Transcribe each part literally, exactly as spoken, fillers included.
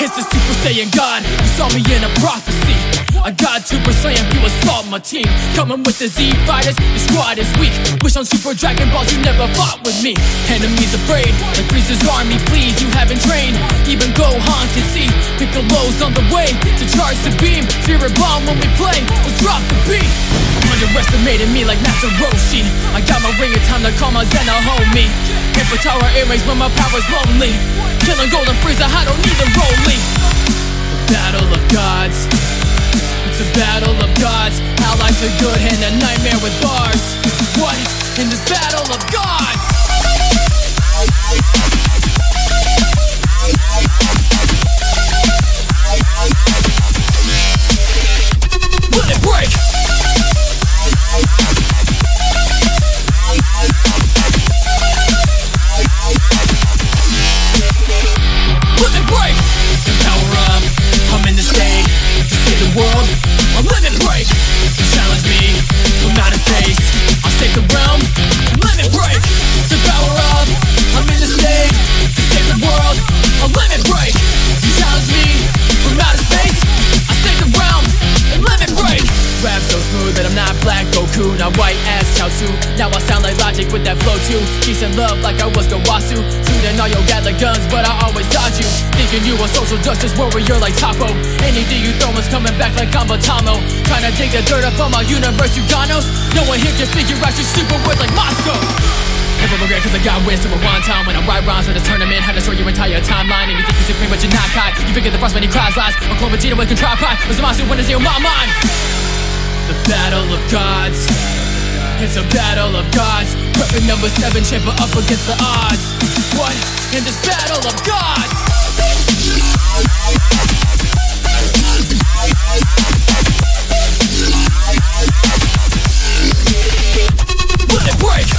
It's the Super Saiyan God, you saw me in a prophecy. I got Super Saiyan, you assault my team. Coming with the Z fighters, your squad is weak. Wish on Super Dragon Balls you never fought with me. Enemies afraid, like Frieza's army, please, you haven't trained. Even Gohan can see, Piccolo's on the way to charge the beam. Spirit Bomb when we play, let's drop the beat. Underestimated me like Master Roshi. I got my ring, it's time to call my Zena homie. Paper Tower earrings when my power's lonely. Killing Golden Frieza, I don't need the Rolly. The battle of gods, it's a battle of gods. Allied to good and a nightmare with bars. What in this battle of gods? Will it break? Will it break? To power up, I'm in the state to save the world. I'll let it break. You challenge me from outer space, I'll save the realm. Let it break. To power up, I'm in the state to save the world. I'll let it break. You challenge me from outer space, I'll save the realm. And let it break. Rap so smooth that I'm not Black Goku, not white ass Chaozu. Now I sound like Logic with that flow too. Peace and love like I was Gawasu. Shooting all your Gatling guns, but I always dodge you. Thinking you a social justice warrior like Tapo. Anything you throw is coming back like Gambatamo. Trying to dig the dirt up on my universe, you ganos. No one here can figure out your super words like Moscow. Never regret cause I got wisdom at one time. When I write rhymes for this tournament, had to show your entire timeline. And you think you're supreme but you're not kind. You forget the frost when he cries lies. Or Clone Vegeta with contrived pride. Was the monster when it's in my mind. The battle of gods, it's a battle of gods. Weapon number seven, champion up against the odds. What in this battle of gods? Will it break?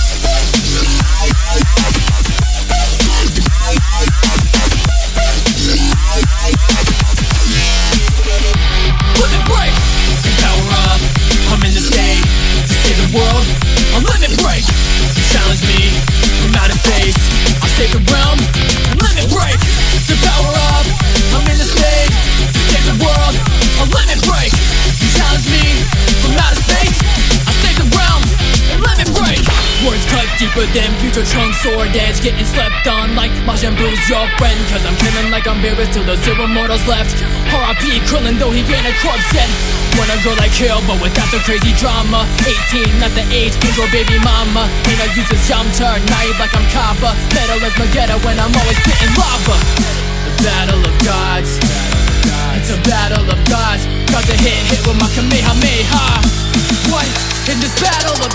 Will it break? To power up, I'm in the state to save the world. I'll let it break. You challenge me from outer space, I'll save the realm. Let it break. To power up, I'm in the state to save the world. I'll let it break. You challenge me from outer space, I'll save the realm. And let it break. Words cut deeper than future Trunks sword edge. Getting slept on like Majin Buu's your friend. Cause I'm killing like I'm Beerus till the zero mortals left. R I P Krillin though he ain't a corpse yet. Wanna go like hell but without the crazy drama. Eighteen, not the age, intro baby mama. Ain't no use as Yamcha, naive like I'm Kappa. Metal as Magetta when I'm always spitting lava. The battle of gods, it's a battle of gods. Got to hit, hit with my Kamehameha. What in this battle of